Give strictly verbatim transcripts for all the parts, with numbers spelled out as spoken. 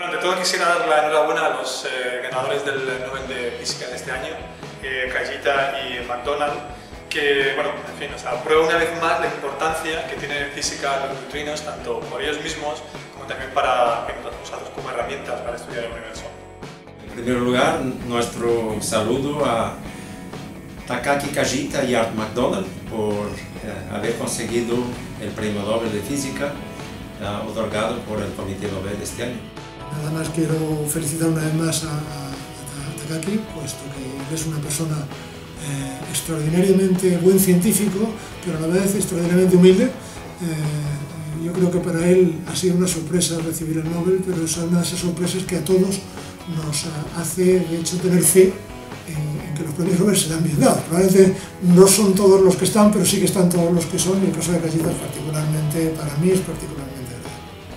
Bueno, ante todo quisiera dar la enhorabuena a los eh, ganadores del Nobel de Física de este año, eh, Kajita y McDonald, que, bueno, en fin, o sea, prueba una vez más la importancia que tiene en física los neutrinos, tanto por ellos mismos como también para usarlos como herramientas para estudiar el universo. En primer lugar, nuestro saludo a Takaaki Kajita y Art McDonald por eh, haber conseguido el Premio Nobel de Física eh, otorgado por el Comité Nobel de este año. Nada más quiero felicitar una vez más a, a, a Takaaki, puesto que él es una persona eh, extraordinariamente buen científico, pero a la vez extraordinariamente humilde. Eh, yo creo que para él ha sido una sorpresa recibir el Nobel, pero es una de esas sorpresas que a todos nos hace, de hecho, tener fe en, en que los premios Nobel se dan bien dados. Probablemente no son todos los que están, pero sí que están todos los que son, y el caso de Kajita particularmente, para mí es particularmente grave.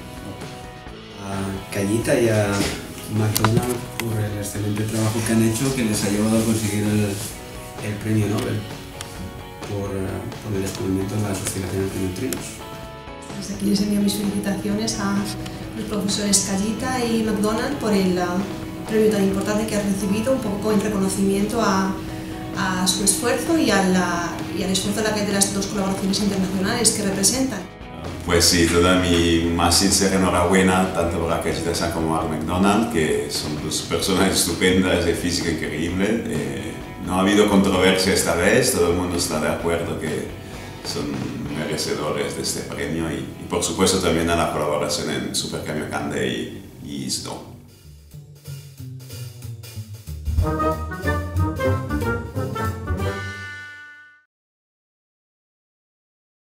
A Kajita y a McDonald por el excelente trabajo que han hecho, que les ha llevado a conseguir el, el premio Nobel por, por el descubrimiento de las oscilaciones de neutrinos. Desde aquí les envío mis felicitaciones a los profesores Kajita y McDonald por el uh, premio tan importante que han recibido, un poco en reconocimiento a, a su esfuerzo y, a la, y al esfuerzo de, la, de las dos colaboraciones internacionales que representan. Pues sí, toda mi más sincera enhorabuena tanto para Kajita como a McDonald, que son dos personas estupendas de física increíble. Eh, no ha habido controversia esta vez, todo el mundo está de acuerdo que son merecedores de este premio y, y por supuesto también a la colaboración en Super Kamiokande y, y I S D O.